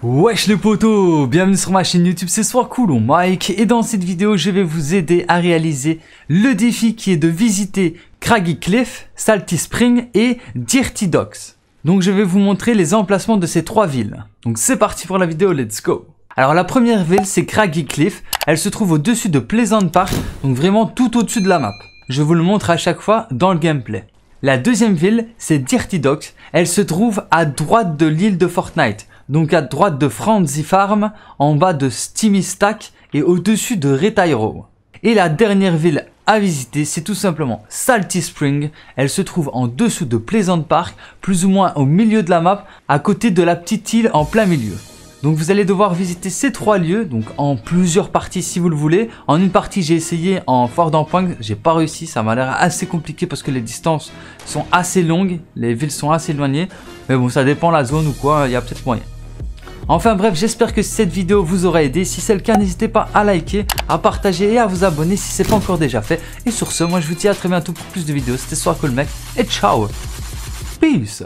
Wesh les potos, bienvenue sur ma chaîne YouTube, c'est Soircool Mike et dans cette vidéo je vais vous aider à réaliser le défi qui est de visiter Craggy Cliff, Salty Spring et Dirty Docks. Donc je vais vous montrer les emplacements de ces trois villes. Donc c'est parti pour la vidéo, let's go. Alors la première ville c'est Craggy Cliff, elle se trouve au-dessus de Pleasant Park, donc vraiment tout au-dessus de la map. Je vous le montre à chaque fois dans le gameplay. La deuxième ville c'est Dirty Docks, elle se trouve à droite de l'île de Fortnite. Donc à droite de Frenzy Farm, en bas de Steamy Stack et au-dessus de Retiro. Et la dernière ville à visiter, c'est tout simplement Salty Spring. Elle se trouve en dessous de Pleasant Park, plus ou moins au milieu de la map, à côté de la petite île en plein milieu. Donc vous allez devoir visiter ces trois lieux, donc en plusieurs parties si vous le voulez. En une partie j'ai essayé en Fort d'Empoigne, j'ai pas réussi, ça m'a l'air assez compliqué parce que les distances sont assez longues, les villes sont assez éloignées. Mais bon, ça dépend la zone ou quoi, il y a peut-être moyen. Enfin bref, j'espère que cette vidéo vous aura aidé. Si c'est le cas, n'hésitez pas à liker, à partager et à vous abonner si ce n'est pas encore déjà fait. Et sur ce, moi je vous dis à très bientôt pour plus de vidéos. C'était Soircool mec et ciao. Peace.